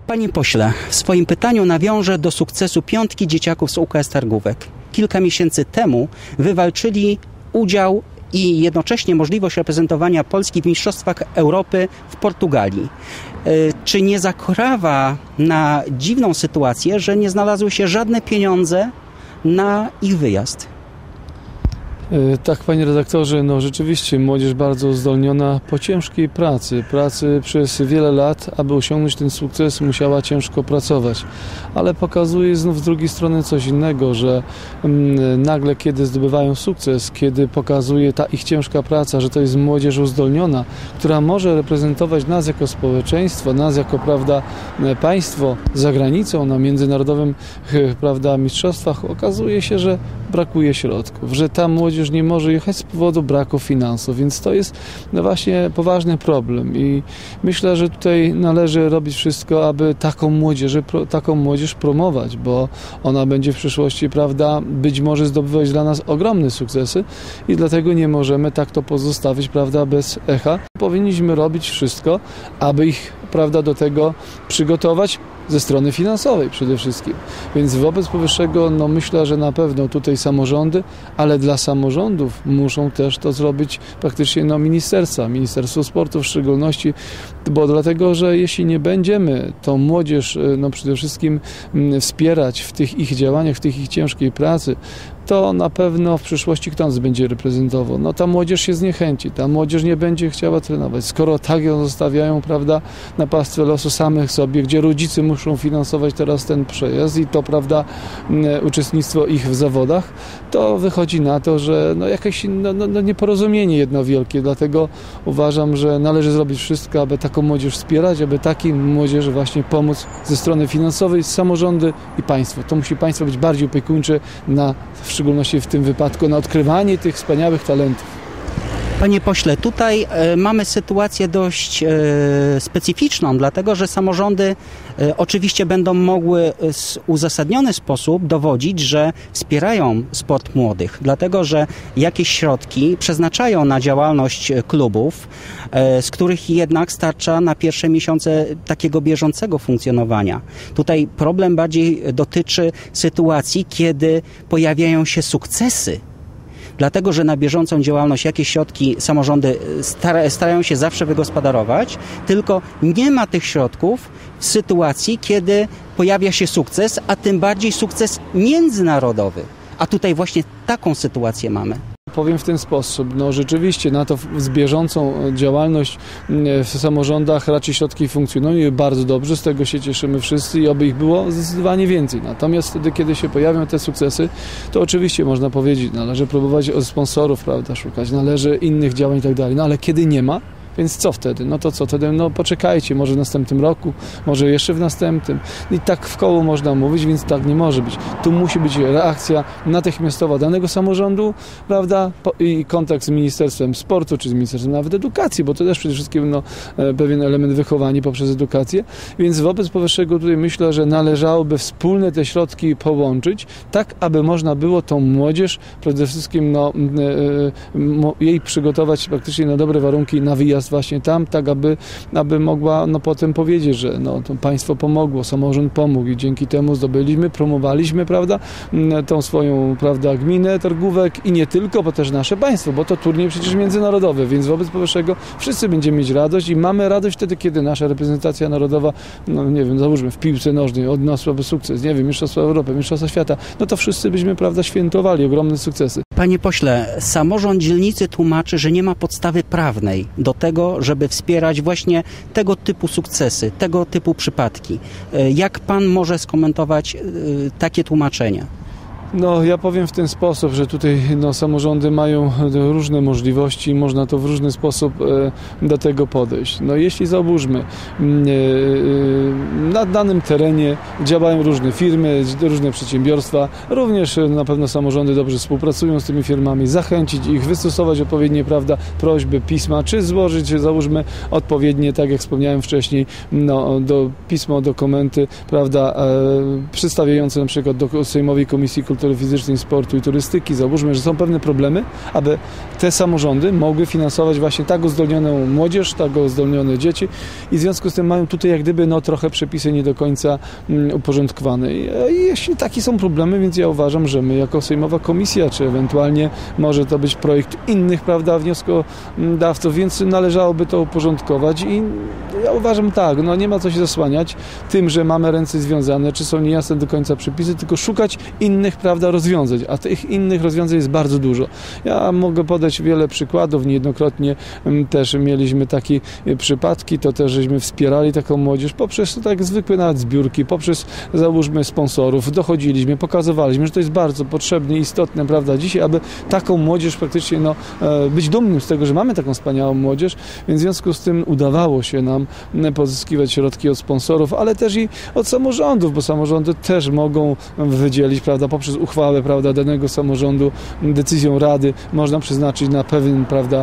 Panie pośle, w swoim pytaniu nawiążę do sukcesu piątki dzieciaków z UKS Targówek. Kilka miesięcy temu wywalczyli udział i jednocześnie możliwość reprezentowania Polski w Mistrzostwach Europy w Portugalii. Czy nie zakrawa na dziwną sytuację, że nie znalazły się żadne pieniądze na ich wyjazd? Tak, panie redaktorze, rzeczywiście młodzież bardzo uzdolniona po ciężkiej pracy przez wiele lat, aby osiągnąć ten sukces, musiała ciężko pracować. Ale pokazuje znów z drugiej strony coś innego, że nagle kiedy zdobywają sukces, kiedy pokazuje ta ich ciężka praca, że to jest młodzież uzdolniona, która może reprezentować nas jako społeczeństwo, nas jako, państwo za granicą na międzynarodowym, mistrzostwach, okazuje się, że brakuje środków, że ta młodzież nie może jechać z powodu braku finansów, więc to jest właśnie poważny problem i myślę, że tutaj należy robić wszystko, aby taką młodzież promować, bo ona będzie w przyszłości, być może zdobywać dla nas ogromne sukcesy i dlatego nie możemy tak to pozostawić, bez echa. Powinniśmy robić wszystko, aby ich, do tego przygotować ze strony finansowej przede wszystkim. Więc wobec powyższego myślę, że na pewno tutaj samorządy, ale dla samorządów muszą też to zrobić praktycznie Ministerstwo Sportu w szczególności, bo dlatego, że jeśli nie będziemy tą młodzież przede wszystkim wspierać w tych ich działaniach, w tych ich ciężkiej pracy, to na pewno w przyszłości kto nas będzie reprezentował? Ta młodzież się zniechęci, ta młodzież nie będzie chciała trenować. Skoro tak ją zostawiają, na pastwę losu samych sobie, gdzie rodzice muszą finansować teraz ten przejazd i to, uczestnictwo ich w zawodach, to wychodzi na to, że jakieś nieporozumienie jedno wielkie. Dlatego uważam, że należy zrobić wszystko, aby taką młodzież wspierać, aby takiej młodzieży właśnie pomóc ze strony finansowej, samorządy i państwo. To musi państwo być bardziej opiekuńcze w szczególności w tym wypadku, na odkrywanie tych wspaniałych talentów. Panie pośle, tutaj mamy sytuację dość specyficzną, dlatego że samorządy oczywiście będą mogły w uzasadniony sposób dowodzić, że wspierają sport młodych, dlatego że jakieś środki przeznaczają na działalność klubów, z których jednak starcza na pierwsze miesiące takiego bieżącego funkcjonowania. Tutaj problem bardziej dotyczy sytuacji, kiedy pojawiają się sukcesy. Dlatego, że na bieżącą działalność jakieś środki samorządy starają się zawsze wygospodarować, tylko nie ma tych środków w sytuacji, kiedy pojawia się sukces, a tym bardziej sukces międzynarodowy. A tutaj właśnie taką sytuację mamy. Powiem w ten sposób, rzeczywiście na to z bieżącą działalność w samorządach raczej środki funkcjonują i bardzo dobrze, z tego się cieszymy wszyscy i oby ich było zdecydowanie więcej. Natomiast wtedy, kiedy się pojawią te sukcesy, to oczywiście można powiedzieć, należy próbować sponsorów, szukać, należy innych działań i tak dalej, ale kiedy nie ma, więc co wtedy? Poczekajcie, może w następnym roku, może jeszcze w następnym. I tak w koło można mówić, więc tak nie może być. Tu musi być reakcja natychmiastowa danego samorządu, i kontakt z Ministerstwem Sportu, czy z Ministerstwem nawet Edukacji, bo to też przede wszystkim pewien element wychowania poprzez edukację. Więc wobec powyższego tutaj myślę, że należałoby wspólne te środki połączyć, tak aby można było tą młodzież przede wszystkim jej przygotować praktycznie na dobre warunki na wyjazd właśnie tam, tak aby mogła potem powiedzieć, że to państwo pomogło, samorząd pomógł i dzięki temu promowaliśmy, tą swoją, gminę Targówek i nie tylko, bo też nasze państwo, bo to turniej przecież międzynarodowy, więc wobec powyższego wszyscy będziemy mieć radość i mamy radość wtedy, kiedy nasza reprezentacja narodowa, załóżmy w piłce nożnej odniosłaby sukces, Mistrzostwa Europy, Mistrzostwa Świata, to wszyscy byśmy, świętowali ogromne sukcesy. Panie pośle, samorząd dzielnicy tłumaczy, że nie ma podstawy prawnej do tego, żeby wspierać właśnie tego typu sukcesy, tego typu przypadki. Jak pan może skomentować takie tłumaczenia? Ja powiem w ten sposób, że tutaj samorządy mają różne możliwości i można to w różny sposób do tego podejść. Jeśli załóżmy, na danym terenie działają różne firmy, różne przedsiębiorstwa, również na pewno samorządy dobrze współpracują z tymi firmami, zachęcić ich, wystosować odpowiednie, prośby, pisma, czy złożyć, załóżmy, odpowiednie, tak jak wspomniałem wcześniej, pismo, dokumenty, przedstawiające na przykład do Sejmowej Komisji Kultury kultury fizycznej, sportu i turystyki. Załóżmy, że są pewne problemy, aby te samorządy mogły finansować właśnie tak uzdolnioną młodzież, tak uzdolnione dzieci i w związku z tym mają tutaj jak gdyby trochę przepisy nie do końca uporządkowane. I jeśli takie są problemy, więc ja uważam, że my jako sejmowa komisja, czy ewentualnie może to być projekt innych, prawda, wnioskodawców, więc należałoby to uporządkować i ja uważam tak, nie ma co się zasłaniać tym, że mamy ręce związane, czy są niejasne do końca przepisy, tylko szukać innych, prawda, rozwiązań, a tych innych rozwiązań jest bardzo dużo. Ja mogę podać wiele przykładów, niejednokrotnie też mieliśmy takie przypadki, to też żeśmy wspierali taką młodzież poprzez tak zwykłe nawet zbiórki, poprzez załóżmy sponsorów, dochodziliśmy, pokazywaliśmy, że to jest bardzo potrzebne i istotne, prawda, dzisiaj, aby taką młodzież praktycznie być dumnym z tego, że mamy taką wspaniałą młodzież, więc w związku z tym udawało się nam pozyskiwać środki od sponsorów, ale też i od samorządów, bo samorządy też mogą wydzielić, prawda, poprzez uchwałę, prawda, danego samorządu, decyzją rady można przeznaczyć na pewien, prawda,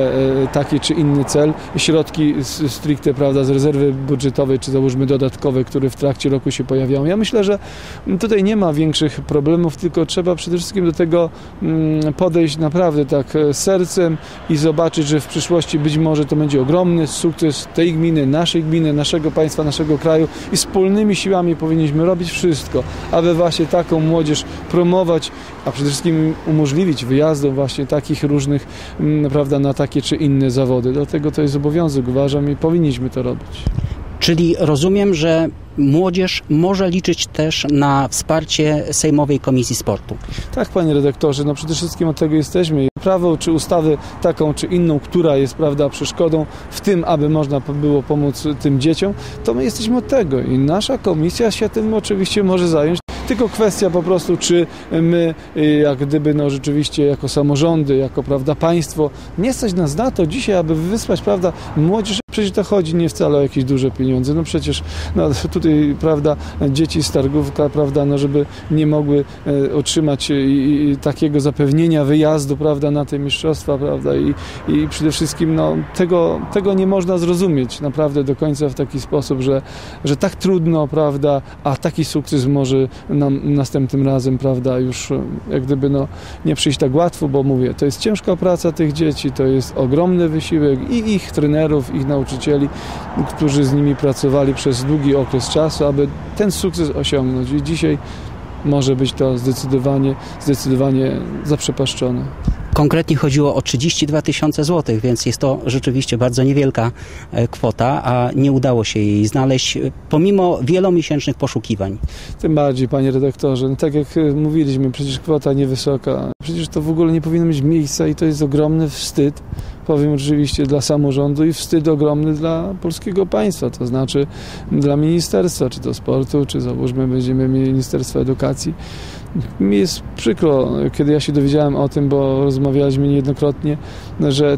taki czy inny cel, środki stricte, prawda, z rezerwy budżetowej, czy załóżmy dodatkowe, które w trakcie roku się pojawiają. Ja myślę, że tutaj nie ma większych problemów, tylko trzeba przede wszystkim do tego podejść naprawdę tak sercem i zobaczyć, że w przyszłości być może to będzie ogromny sukces tej gminy, naszego państwa, naszego kraju i wspólnymi siłami powinniśmy robić wszystko, aby właśnie taką młodzież promować, a przede wszystkim umożliwić wyjazdom właśnie takich różnych, prawda, na takie czy inne zawody. Dlatego to jest obowiązek, uważam, i powinniśmy to robić. Czyli rozumiem, że młodzież może liczyć też na wsparcie Sejmowej Komisji Sportu. Tak, panie redaktorze, przede wszystkim od tego jesteśmy. Prawo czy ustawy taką czy inną, która jest, prawda, przeszkodą w tym, aby można było pomóc tym dzieciom, to my jesteśmy od tego i nasza komisja się tym oczywiście może zająć. Tylko kwestia po prostu, czy my jak gdyby rzeczywiście jako samorządy, jako, prawda, państwo, nie stać nas na to dzisiaj, aby wysłać, prawda, młodzież. Przecież to chodzi nie wcale o jakieś duże pieniądze. Przecież tutaj, prawda, dzieci z Targówka, prawda, żeby nie mogły otrzymać takiego zapewnienia wyjazdu, prawda, na te mistrzostwa, prawda, i przede wszystkim tego nie można zrozumieć naprawdę do końca w taki sposób, że tak trudno, prawda, a taki sukces może nam następnym razem, prawda, już jak gdyby nie przyjść tak łatwo, bo mówię, to jest ciężka praca tych dzieci, to jest ogromny wysiłek i ich trenerów, ich nauczycieli, którzy z nimi pracowali przez długi okres czasu, aby ten sukces osiągnąć. I dzisiaj może być to zdecydowanie zaprzepaszczone. Konkretnie chodziło o 32 000 złotych, więc jest to rzeczywiście bardzo niewielka kwota, a nie udało się jej znaleźć pomimo wielomiesięcznych poszukiwań. Tym bardziej, panie redaktorze, tak jak mówiliśmy, przecież kwota niewysoka, przecież to w ogóle nie powinno mieć miejsca i to jest ogromny wstyd, powiem oczywiście dla samorządu i wstyd ogromny dla polskiego państwa, to znaczy dla ministerstwa, czy to sportu, czy załóżmy będziemy mieli Ministerstwa Edukacji. Mi jest przykro, kiedy ja się dowiedziałem o tym, bo rozmawialiśmy niejednokrotnie, że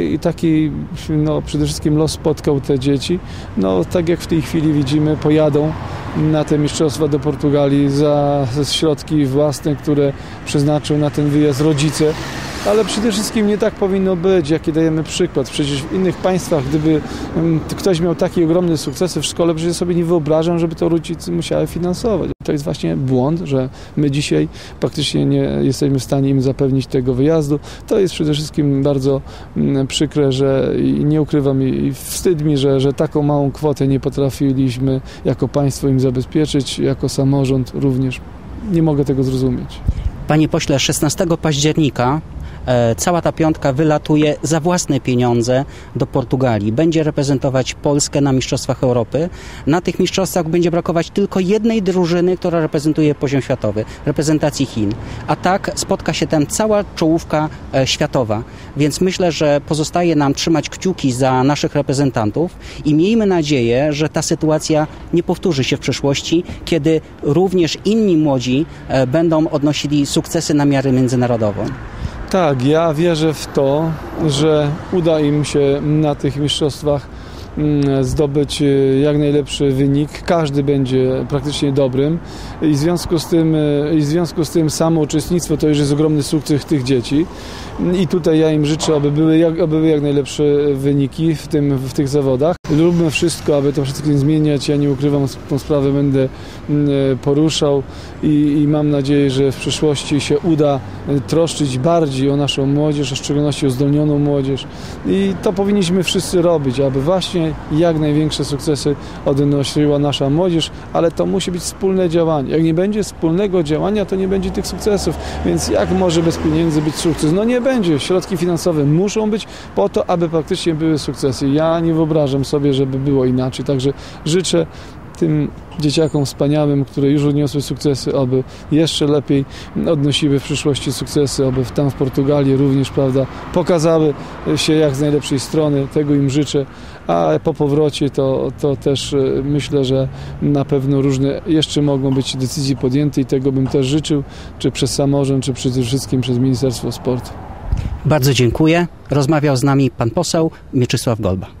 taki przede wszystkim los spotkał te dzieci. Tak jak w tej chwili widzimy, pojadą na te mistrzostwa do Portugalii za środki własne, które przeznaczą na ten wyjazd rodzice. Ale przede wszystkim nie tak powinno być, jaki dajemy przykład. Przecież w innych państwach, gdyby ktoś miał takie ogromne sukcesy w szkole, przecież sobie nie wyobrażam, żeby to rodzice musiały finansować. To jest właśnie błąd, że my dzisiaj praktycznie nie jesteśmy w stanie im zapewnić tego wyjazdu. To jest przede wszystkim bardzo przykre, że nie ukrywam i wstyd mi, że taką małą kwotę nie potrafiliśmy jako państwo im zabezpieczyć, jako samorząd również. Nie mogę tego zrozumieć. Panie pośle, 16 października cała ta piątka wylatuje za własne pieniądze do Portugalii. Będzie reprezentować Polskę na Mistrzostwach Europy. Na tych mistrzostwach będzie brakować tylko jednej drużyny, która reprezentuje poziom światowy, reprezentacji Chin. A tak spotka się tam cała czołówka światowa. Więc myślę, że pozostaje nam trzymać kciuki za naszych reprezentantów i miejmy nadzieję, że ta sytuacja nie powtórzy się w przyszłości, kiedy również inni młodzi będą odnosili sukcesy na miarę międzynarodową. Tak, ja wierzę w to, że uda im się na tych mistrzostwach zdobyć jak najlepszy wynik. Każdy będzie praktycznie dobrym i w związku z tym samo uczestnictwo to już jest ogromny sukces tych dzieci. I tutaj ja im życzę, aby były jak najlepsze wyniki w tych zawodach. Róbmy wszystko, aby to wszystko zmieniać. Ja nie ukrywam, tą sprawę będę poruszał i mam nadzieję, że w przyszłości się uda troszczyć bardziej o naszą młodzież, a w szczególności o uzdolnioną młodzież. I to powinniśmy wszyscy robić, aby właśnie jak największe sukcesy odnosiła nasza młodzież, ale to musi być wspólne działanie. Jak nie będzie wspólnego działania, to nie będzie tych sukcesów. Więc jak może bez pieniędzy być sukces? No nie będzie. Środki finansowe muszą być po to, aby faktycznie były sukcesy. Ja nie wyobrażam sobie, żeby było inaczej. Także życzę tym dzieciakom wspaniałym, które już odniosły sukcesy, aby jeszcze lepiej odnosiły w przyszłości sukcesy, aby tam w Portugalii również, prawda, pokazały się jak z najlepszej strony. Tego im życzę, a po powrocie to też myślę, że na pewno różne jeszcze mogą być decyzje podjęte i tego bym też życzył, czy przez samorząd, czy przede wszystkim przez Ministerstwo Sportu. Bardzo dziękuję. Rozmawiał z nami pan poseł Mieczysław Golba.